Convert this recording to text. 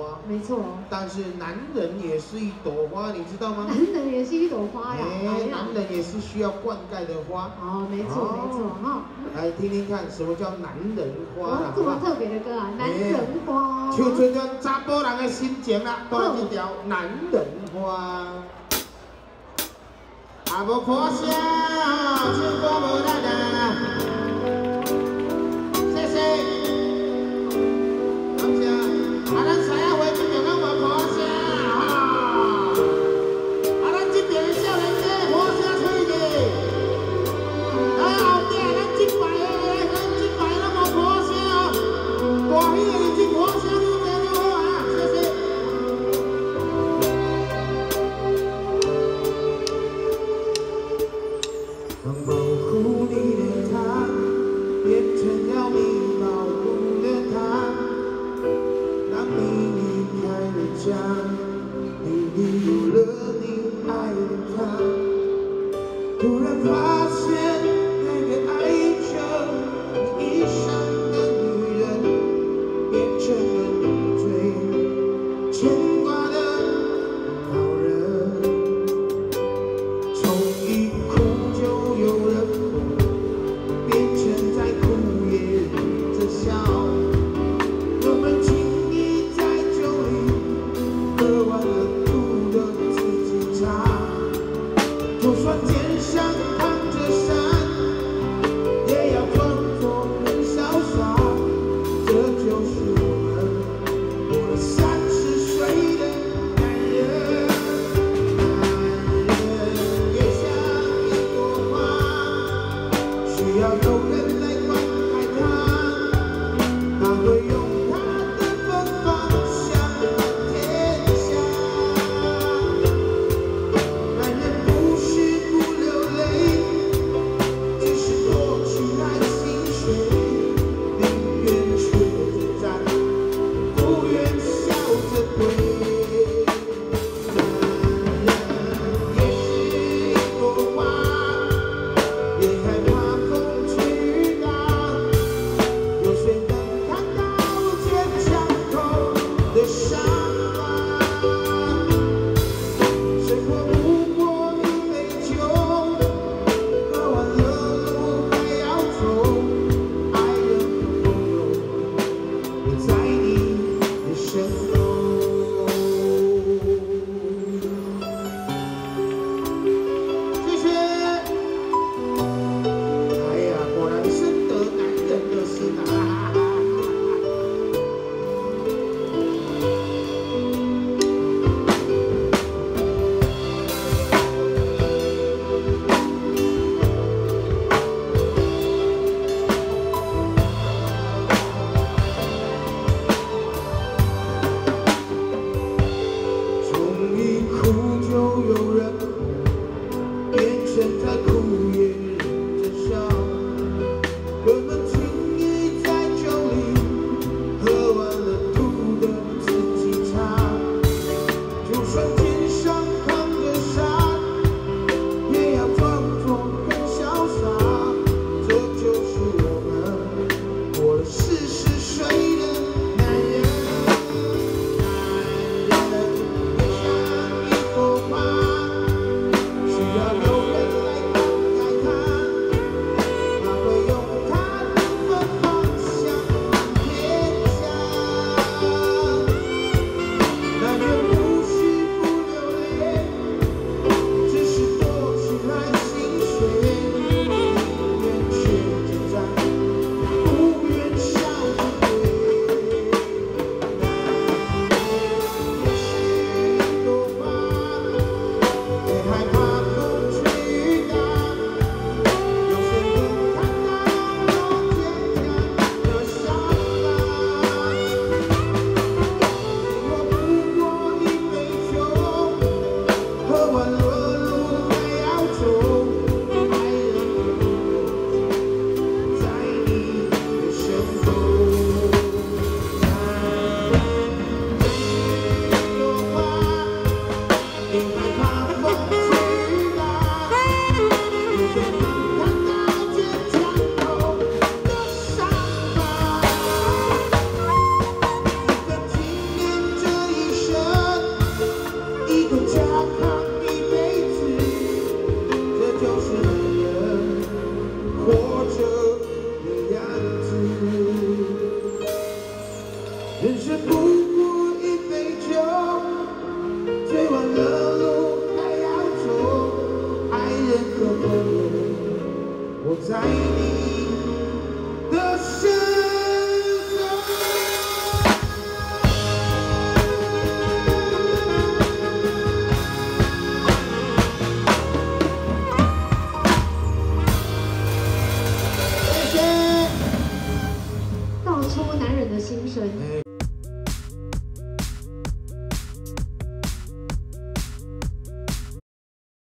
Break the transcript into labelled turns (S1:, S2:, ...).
S1: 没错。
S2: 但是男人也是一朵花，你知道吗？
S1: 男人也是一朵花呀。
S2: 男人也是需要灌溉的花。
S1: 哦，没错没错哈。
S2: 来听听看，什么叫男人花啦？
S1: 这么特别的歌啊，男人花。
S2: 唱出咱查甫人的心情啦，都来这条男人花。啊无看声，唱歌无力啊。谢谢。 啊，咱西仔话这边咱无破声哈，啊，咱这边的少年家破声吹去，啊，后壁咱这排咱无破声哦，大喜的这破声愈加愈好啊，谢谢。当保护你的他变成了你保护的他。 家，你离有了你爱的他，突然发现那个爱着你一生的女人，变成了你最牵挂的老人。从一哭就有了哭，变成在哭也忍着笑。我们轻易在酒里。 喝完了吐的自己茶，就算肩上扛着。
S1: 生。